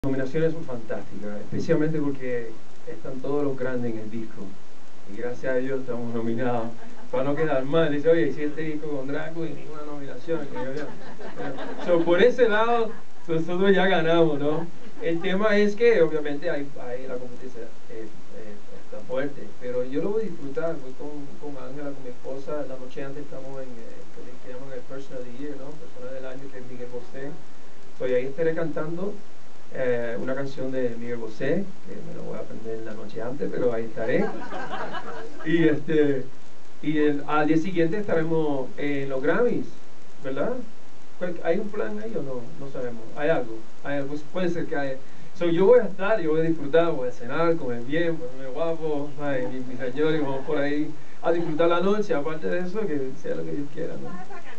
Nominaciones son fantásticas, especialmente porque están todos los grandes en el disco. Y gracias a Dios estamos nominados. Para no quedar mal, dice, oye, si este disco con Draco y ninguna nominación. Por ese lado, nosotros ya ganamos, ¿no? El tema es que obviamente hay la competencia está fuerte, pero yo lo voy a disfrutar. Voy con Ángela, con mi esposa. La noche antes estamos en lo que llaman el Person of the Year, ¿no? Persona del año, que es Miguel Bosé. Ahí estaré cantando una canción de Miguel Bosé, que me lo voy a aprender la noche antes, pero ahí estaré. Al día siguiente estaremos en los Grammys, ¿verdad? ¿Hay un plan ahí o no? No sabemos. ¿Hay algo? Puede ser que haya. Yo voy a estar, yo voy a disfrutar, voy a cenar, comer bien, ponerme guapo, mi señor, y vamos por ahí a disfrutar la noche. Aparte de eso, que sea lo que Dios quiera, ¿no?